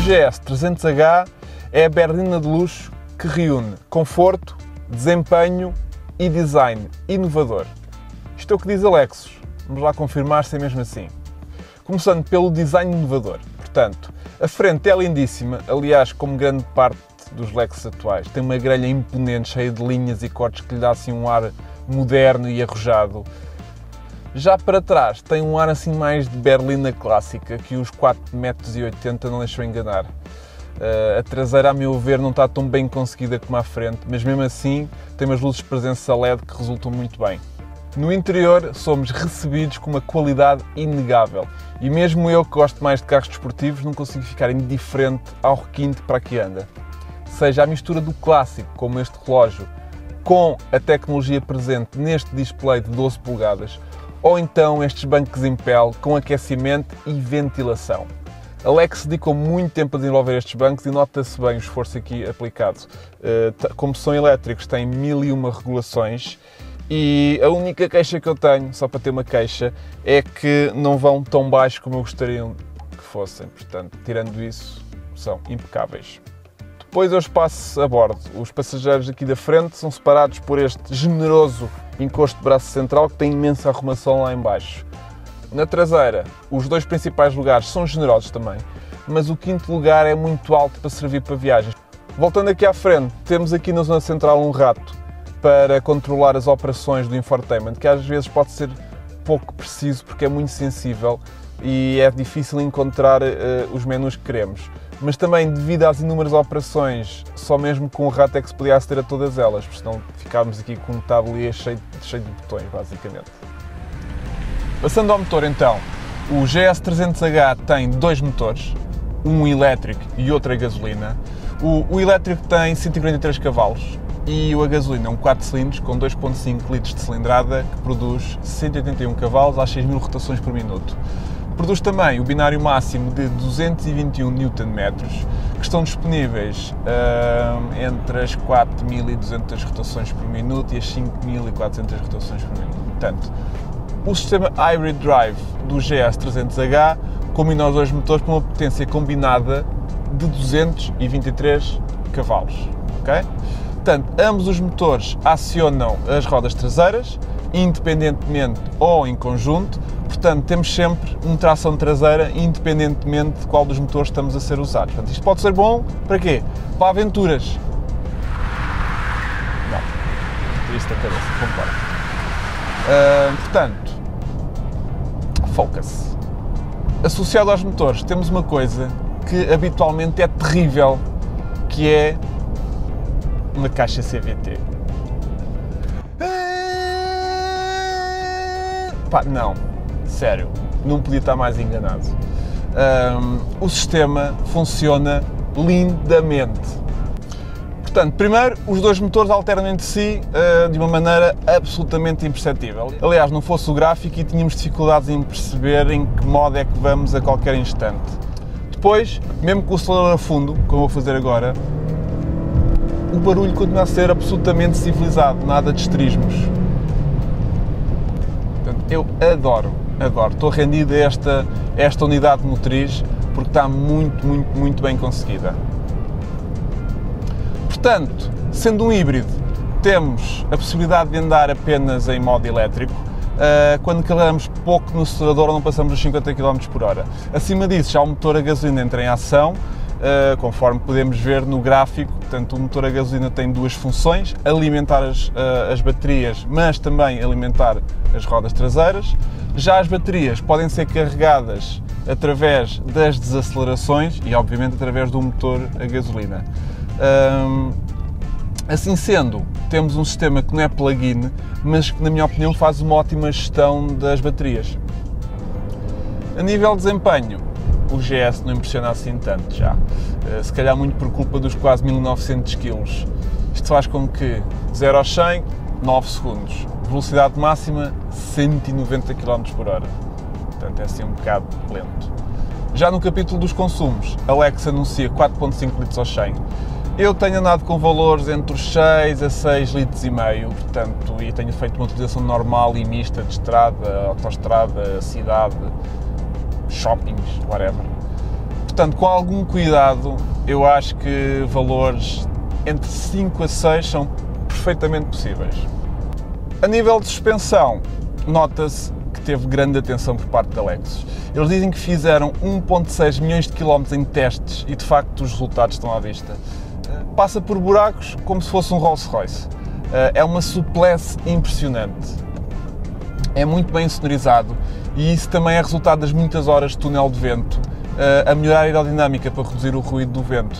GS 300H é a berlina de luxo que reúne conforto, desempenho e design inovador. Isto é o que diz a Lexus. Vamos lá confirmar se é mesmo assim. Começando pelo design inovador. Portanto, a frente é lindíssima, aliás, como grande parte dos Lexus atuais. Tem uma grelha imponente, cheia de linhas e cortes que lhe dá assim um ar moderno e arrojado. Já para trás tem um ar assim mais de berlina clássica, que os 4,80 m não deixam enganar. A traseira, a meu ver, não está tão bem conseguida como a frente, mas mesmo assim tem umas luzes de presença LED que resultam muito bem. No interior somos recebidos com uma qualidade inegável e mesmo eu que gosto mais de carros desportivos não consigo ficar indiferente ao requinte para que anda. Seja a mistura do clássico, como este relógio, com a tecnologia presente neste display de 12 polegadas, ou então estes bancos em pele com aquecimento e ventilação. A Lexus dedicou muito tempo a desenvolver estes bancos e nota-se bem o esforço aqui aplicado. Como são elétricos, têm 1001 regulações e a única queixa que eu tenho, só para ter uma queixa, é que não vão tão baixo como eu gostaria que fossem. Portanto, tirando isso, são impecáveis. Depois é o espaço a bordo. Os passageiros aqui da frente são separados por este generoso encosto de braço central que tem imensa arrumação lá em baixo. Na traseira, os dois principais lugares são generosos também, mas o quinto lugar é muito alto para servir para viagens. Voltando aqui à frente, temos aqui na zona central um rato para controlar as operações do infotainment, que às vezes pode ser pouco preciso porque é muito sensível e é difícil encontrar os menus que queremos. Mas também, devido às inúmeras operações, só mesmo com o rato é que se podia aceder a todas elas, porque senão ficávamos aqui com um tabuleiro cheio de botões, basicamente. Passando ao motor então, o GS 300H tem dois motores, um elétrico e outro a gasolina. O elétrico tem 143 cavalos e a gasolina é um 4 cilindros com 2,5 litros de cilindrada que produz 181 cavalos às 6.000 rotações por minuto. Produz também o binário máximo de 221 Nm, que estão disponíveis entre as 4.200 rotações por minuto e as 5.400 rotações por minuto. Portanto, o sistema Hybrid Drive do GS 300H combina os dois motores com uma potência combinada de 223 cavalos. Okay? Portanto, ambos os motores acionam as rodas traseiras, independentemente ou em conjunto. Portanto, temos sempre uma tração traseira, independentemente de qual dos motores estamos a ser usados. Portanto, isto pode ser bom para quê? Para aventuras. Não, isto da cabeça, concordo. Portanto, Focus. Associado aos motores, temos uma coisa que habitualmente é terrível, que é uma caixa CVT. Pá, não. Sério, não podia estar mais enganado. O sistema funciona lindamente. Portanto, primeiro, os dois motores alternam entre si de uma maneira absolutamente imperceptível. Aliás, não fosse o gráfico e tínhamos dificuldades em perceber em que modo é que vamos a qualquer instante. Depois, mesmo com o acelerador a fundo, como vou fazer agora, o barulho continua a ser absolutamente civilizado, nada de esterismos. Portanto, eu adoro. Estou rendido a esta unidade motriz porque está muito bem conseguida. Portanto, sendo um híbrido, temos a possibilidade de andar apenas em modo elétrico. Quando carregamos pouco no acelerador não passamos os 50 km por hora. Acima disso já o motor a gasolina entra em ação, conforme podemos ver no gráfico. Portanto, o motor a gasolina tem duas funções: alimentar as baterias, mas também alimentar as rodas traseiras. Já as baterias podem ser carregadas através das desacelerações e, obviamente, através do motor a gasolina. Assim sendo, temos um sistema que não é plug-in, mas que, na minha opinião, faz uma ótima gestão das baterias. A nível de desempenho, o GS não impressiona assim tanto já. Se calhar muito por culpa dos quase 1900 kg. Isto faz com que 0 a 100, 9 segundos. Velocidade máxima, 190 km por hora. Portanto, é assim um bocado lento. Já no capítulo dos consumos, a Lexus anuncia 4,5 litros ao 100. Eu tenho andado com valores entre os 6 a 6 litros e meio, portanto, e tenho feito uma utilização normal e mista de estrada, autoestrada, cidade, shoppings, whatever. portanto, com algum cuidado, eu acho que valores entre 5 a 6 são perfeitamente possíveis. A nível de suspensão, nota-se que teve grande atenção por parte da Lexus. Eles dizem que fizeram 1,6 milhões de quilómetros em testes e, de facto, os resultados estão à vista. Passa por buracos como se fosse um Rolls-Royce. É uma suplesse impressionante. É muito bem sonorizado e isso também é resultado das muitas horas de túnel de vento a melhorar a aerodinâmica para reduzir o ruído do vento.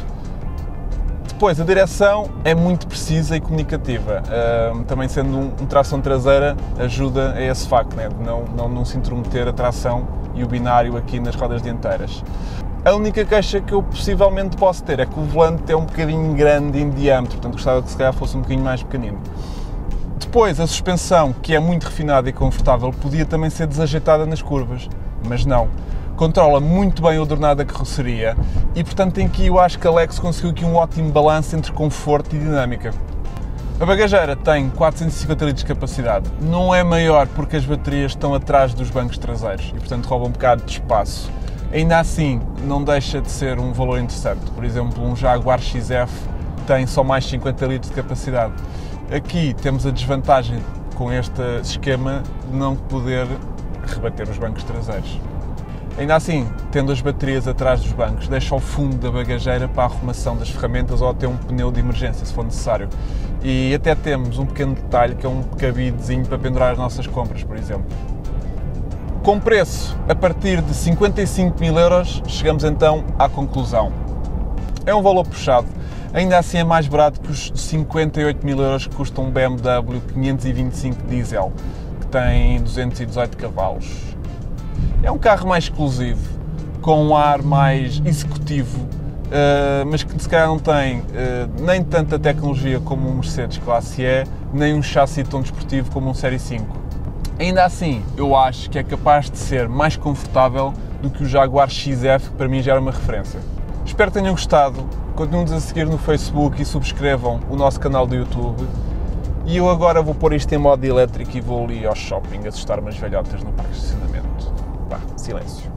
Depois, a direção é muito precisa e comunicativa. Também sendo um tração traseira, ajuda a esse facto, né? De não se intrometer a tração e o binário aqui nas rodas dianteiras. A única queixa que eu possivelmente posso ter é que o volante é um bocadinho grande em diâmetro, portanto gostava que se calhar fosse um bocadinho mais pequenino. Depois, a suspensão, que é muito refinada e confortável, podia também ser desajeitada nas curvas, mas não. Controla muito bem o ordenado da carroceria e, portanto, aqui eu acho que a Lexus conseguiu aqui um ótimo balanço entre conforto e dinâmica. A bagageira tem 450 litros de capacidade. Não é maior porque as baterias estão atrás dos bancos traseiros e, portanto, rouba um bocado de espaço. Ainda assim, não deixa de ser um valor interessante. Por exemplo, um Jaguar XF tem só mais 50 litros de capacidade. Aqui temos a desvantagem com este esquema de não poder rebater os bancos traseiros. Ainda assim, tendo as baterias atrás dos bancos, deixa o fundo da bagageira para a arrumação das ferramentas ou até um pneu de emergência, se for necessário. E até temos um pequeno detalhe, que é um cabidezinho para pendurar as nossas compras, por exemplo. Com preço a partir de 55 mil euros, chegamos então à conclusão. É um valor puxado, ainda assim é mais barato que os 58 mil euros que custa um BMW 525 diesel, que tem 218 cavalos. É um carro mais exclusivo, com um ar mais executivo, mas que se calhar não tem nem tanta tecnologia como um Mercedes Classe E, nem um chassi tão desportivo como um Série 5. Ainda assim, eu acho que é capaz de ser mais confortável do que o Jaguar XF, que para mim já era uma referência. Espero que tenham gostado, continuem-nos a seguir no Facebook e subscrevam o nosso canal do YouTube. E eu agora vou pôr isto em modo elétrico e vou ali ao shopping assustar umas velhotas no parque de estacionamento. Silêncio.